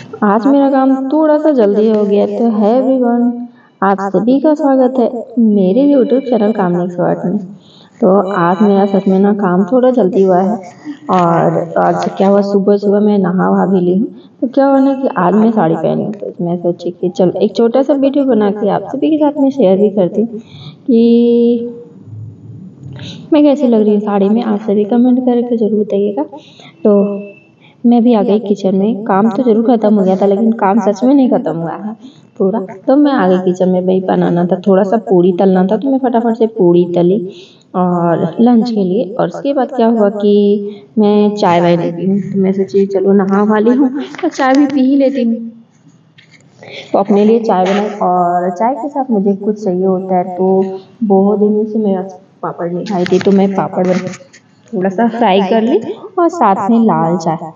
आज मेरा काम थोड़ा सा जल्दी हो गया तो है एवरीवन, आप सभी का स्वागत है मेरे यूट्यूब चैनल कामनी एक्सपर्ट में। तो आज मेरा सच में ना काम थोड़ा जल्दी हुआ है। और आज क्या हुआ, सुबह सुबह मैं नहा वहा भी ली हूँ। तो क्या हुआ ना कि आज मैं साड़ी पहनी हूँ, तो मैं सोची कि चल एक छोटा सा वीडियो बना के आप सभी के साथ में शेयर भी करती हूँ कि मैं कैसी लग रही हूँ साड़ी में। आप सभी कमेंट करके जरूर बताइएगा। तो मैं भी आ गई किचन में। काम तो जरूर खत्म हो गया था, लेकिन काम सच में नहीं खत्म हुआ है पूरा। तो मैं आ गई किचन में, वही बनाना था, थोड़ा सा पूड़ी तलना था, तो मैं फटाफट से पूड़ी तली और लंच के लिए। और उसके बाद क्या हुआ कि मैं चाय वाय लेती हूँ, तो मैं सोची चलो नहा वाली हूँ तो चाय भी पी ही लेती हूँ। तो अपने लिए चाय बनाई, और चाय के साथ मुझे कुछ चाहिए होता है। तो बहुत दिनों से मैं पापड़ नहीं खाई थी, तो मैं पापड़ थोड़ा सा फ्राई कर ली और साथ में लाल चाय।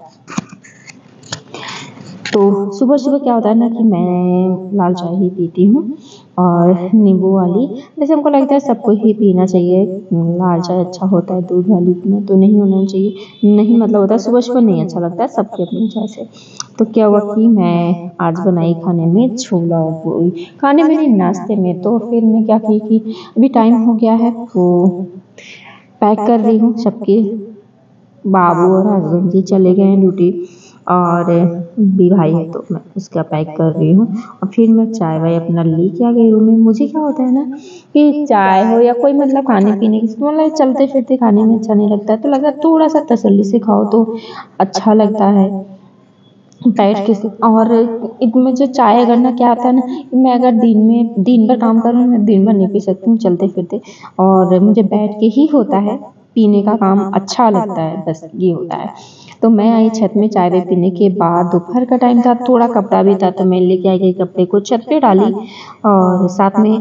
तो सुबह सुबह क्या होता है ना कि मैं लाल चाय ही पीती हूँ, और नींबू वाली। जैसे हमको लगता है सबको ही पीना चाहिए, लाल चाय अच्छा होता है, दूध वाली पीना तो नहीं होना चाहिए। नहीं मतलब होता है सुबह सुबह नहीं अच्छा लगता है सबकी अपनी चाय से। तो क्या हुआ कि मैं आज बनाई खाने में छोला और पूरी, खाने में नहीं नाश्ते में। तो फिर मैं क्या की कि अभी टाइम हो गया है तो पैक कर रही हूँ सबके। बाबू और हस्बैंड जी चले गए हैं ड्यूटी, और भी भाई है तो मैं उसका पैक कर रही हूँ। और फिर मैं चाय वाय अपना लेके आ गई रूम में। मुझे क्या होता है ना कि चाय हो या कोई मतलब खाने पीने की मतलब चलते फिरते खाने में अच्छा नहीं लगता है, तो लगा थोड़ा सा तसल्ली से खाओ तो अच्छा लगता है बैठ के। और इसमें जो चाय अगर ना क्या होता है ना, मैं अगर दिन भर काम करूँ, मैं दिन भर नहीं पी सकती हूँ चलते फिरते, और मुझे बैठ के ही होता है पीने का काम अच्छा लगता है, बस ये होता है। तो मैं आई छत में चाय वाय पीने के बाद, दोपहर का टाइम था, थोड़ा कपड़ा भी था, तो मैं लेके आई गई कपड़े को छत पे डाली। और साथ में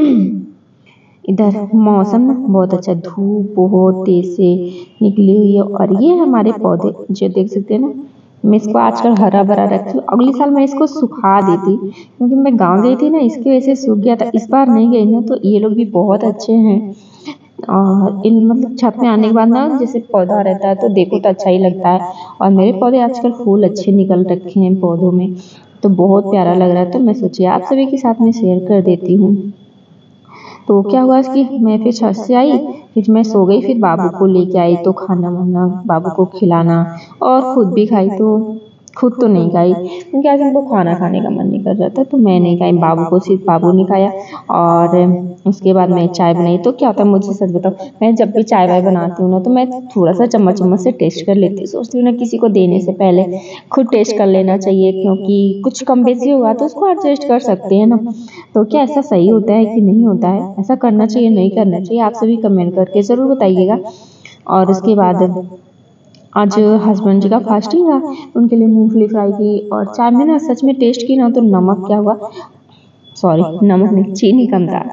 इधर मौसम ना बहुत अच्छा, धूप बहुत तेज से निकली हुई है। और ये हमारे पौधे जो देख सकते हैं ना, मैं इसको आजकल हरा भरा रखती हूँ। अगली साल मैं इसको सुखा देती, क्योंकि मैं गांव गई थी ना, इसकी वजह से सूख गया था। इस बार नहीं गई ना, तो ये लोग भी बहुत अच्छे हैं। और इन मतलब छत में आने के बाद ना जैसे पौधा रहता है तो देखो तो अच्छा ही लगता है। और मेरे पौधे आजकल फूल अच्छे निकल रखे हैं पौधों में, तो बहुत प्यारा लग रहा है। तो मैं सोची आप सभी के साथ में शेयर कर देती हूँ। तो क्या हुआ कि मैं फिर छत से आई, फिर मैं सो गई, फिर बाबू को लेके आई तो खाना वाना बाबू को खिलाना, और खुद भी खाई। तो खुद तो नहीं खाई क्योंकि आज हमको खाना खाने का मन नहीं कर रहा था, तो मैं नहीं खाई, बाबू को सिर्फ बाबू ने खाया। और उसके बाद मैं चाय बनाई। तो क्या होता है मुझे सच बताओ, मैं जब भी चाय वाय बनाती हूँ ना, तो मैं थोड़ा सा चम्मच चम्मच से टेस्ट कर लेती हूँ। सोचती हूँ ना किसी को देने से पहले खुद टेस्ट कर लेना चाहिए, क्योंकि कुछ कम बेसी हुआ तो उसको एडजस्ट कर सकते हैं ना। तो क्या ऐसा सही होता है कि नहीं होता है, ऐसा करना चाहिए नहीं करना चाहिए, आप सभी कमेंट करके ज़रूर बताइएगा। और उसके बाद आज हस्बैंड जी का फास्टिंग था, उनके लिए मूंगफली फ्राई की। और चाय में ना सच में टेस्ट की ना, तो नमक क्या हुआ, सॉरी नमक नहीं, चीनी कम था।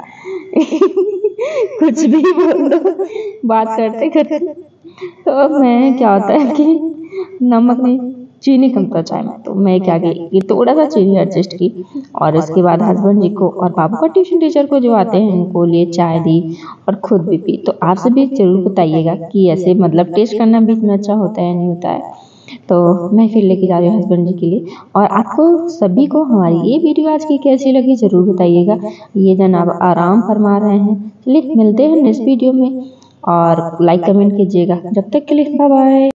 कुछ भी बोल दो बात करते करते। तो मैं क्या होता है कि नमक नहीं, चीनी कम था चाय में, तो मैं क्या की ये थोड़ा सा चीनी एडजस्ट की। और उसके बाद हस्बैंड जी को और बाबू का ट्यूशन टीचर को जो आते हैं उनको लिए चाय दी, और खुद भी पी। तो आप सभी जरूर बताइएगा कि ऐसे मतलब टेस्ट करना भी इतना अच्छा होता है नहीं होता है। तो मैं फिर लेके जा रही हूँ हस्बैंड जी के लिए। और आपको सभी को हमारी ये वीडियो आज की कैसी लगी जरूर बताइएगा। ये जनाब आराम फरमा रहे हैं। चलिए मिलते हैं नेक्स्ट वीडियो में, और लाइक कमेंट कीजिएगा। जब तक के लिए बाय बाय।